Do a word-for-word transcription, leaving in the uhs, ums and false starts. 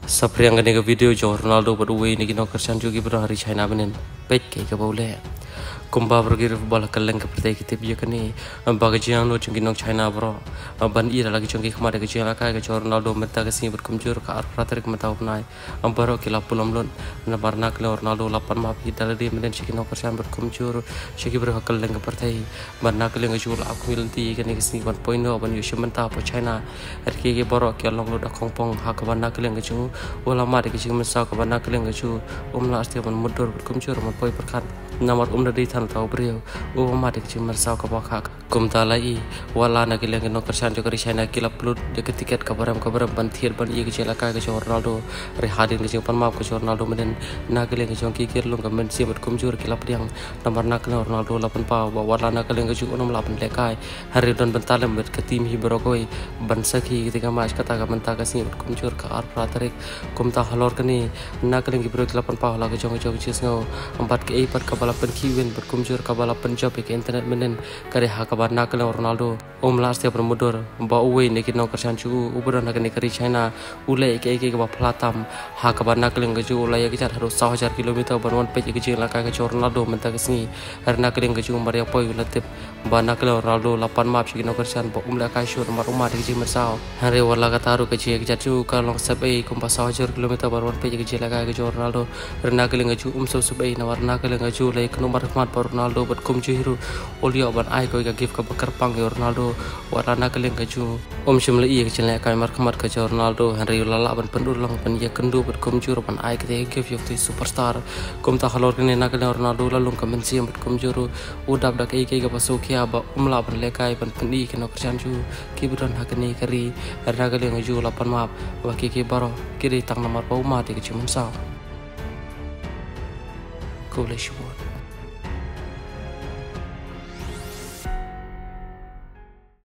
Sapriang gani ka video jo Ronaldo berduwe ni kino kersan juga berhari China benin pet ke ka boleh kumba bergir bola kaleng ke pertai kita biya kani baga jiang no chungi nong China bro ban ira lagi chungi khamare ke jiang ka jo Ronaldo menta ka sini berkumjur ka ar prater ke mata upnai ambaro ke lapulam lon na barna ke Ronaldo lapan ma pi daladi menen chikino kersan berkumjur chiki ber kaleng ke pertai barna ke lenga jul aku milanti kani ke sini one point zero ban yushu menta po China erke ke boro ke long lo da kongpong ha ka barna ke lenga chu wala mari ke ching mensa ka barna ke lenga chu umla asti ban mudur berkumjur man poi perkan namar umda di tan tau brio o mari ke ching mensa ka bakha kum talai wala na ke lenga no kersan jo kari China kila plut de ke tiket ka baram ka baram ban thier ban ye ke chela ka ke Ronaldo re hadin ke ching pan map ke Ronaldo menen na ke lenga chong ki kir lung ka men si berkumjur kila priang namar na ke Ronaldo lapan pa wala na ke lenga chu onam lapan lekai hari don bentalem bet ke tim hi berokoi ban sakhi ketika match kata ka menta ka sini berkumjur ka ar praterik kum ta halor kani na ke lenga bro lapan pa la ke chong chong chis ngo empat ke eight ka balapan kiwin berkumjur ka balapan job ke internet menen kare ha ka na ke Ronaldo om last ya bermudur ba uwe ne kinau kersan chu ubro na ke kari China ule ke ke ka platam ha ka na ke lenga chu ula ya ke harus one thousand kilometer ban one page ke jing la ka ke Ronaldo menta ke sini har na ke lenga chu maria poi latip ba na ke Ronaldo lapan map kinau kersan ba umla ka shur mar umar ke jing masao hare wala ka taru ke jing ke chu ka long sabai kum pa one thousand kilometer ban one page ke jing la ka ke Ronaldo rena ke lenga chu um so sabai na warna ke lenga chu lai knu mar mat par Ronaldo bat kum chu hiru olio ban ai ko ka gif ka bakar pang Ronaldo warna ke lenga chu om shimle i ke jing la ka mar khamat ke Ronaldo hare lala ban pendur lang ban ya kendu bat kum chu ban ai ke gif yo tu superstar kum ta halor ke na ke Ronaldo la lung ka men si bat kum chu udap dak ai ke ka pasu kya ba umla ban lekai ban pendi ke no kersan chu kibron hakani kari rena ke lenga chu lapan map wa ke ke baro kiri tang namar pa umma te ke chuman sao ko le shwon